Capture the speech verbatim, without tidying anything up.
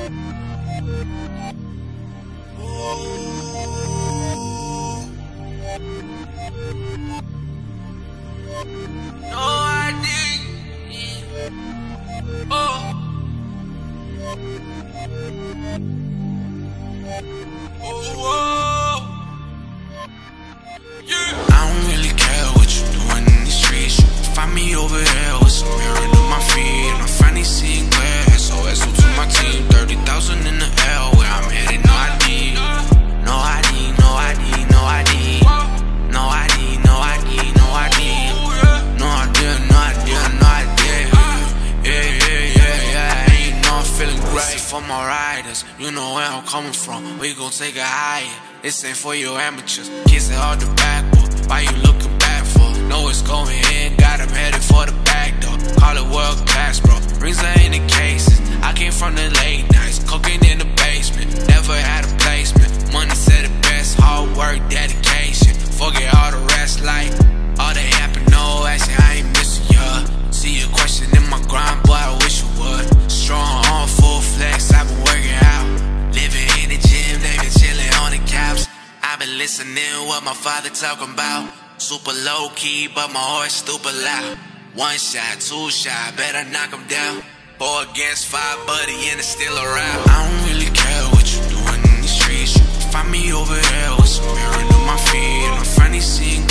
No, I didn't. Oh. Oh, yeah. I don't really care what you doing in these streets. You can find me over here with some mirror under my feet, and I'm finally seeing clear. S O S to my team, thirty thousand in the air where I'm headed. No I D, no I D, no I D, no I D, no I D, no I D, no I D, no idea, no idea, no idea. Yeah, yeah, yeah, yeah. And you know I'm feeling great. For my riders, you know where I'm coming from. We gon' take it higher. This ain't for you amateurs. Kids are hard to back, boy. Why you looking back for? Know it's going in, got them headed for the back door. Call it world class, bro. Rings are in the cases. I came from the late nights, cocaine in the basement. Never had a placement. Money said it best, hard work, dedication. Forget all the rest, like all the happen, no action. I ain't missing ya. See a question in my grind, boy. I wish you would. Strong on full flex, I've been working out. Living in the gym, they been chilling on the couch. I've been listening what my father talking about. Super low key, but my heart stupid loud. One shot, two shot, better knock him down. Four against five, buddy, and it's still around. I don't really care what you doing in these streets. You can find me over here with some mirror under my feet, and I'm finally seeing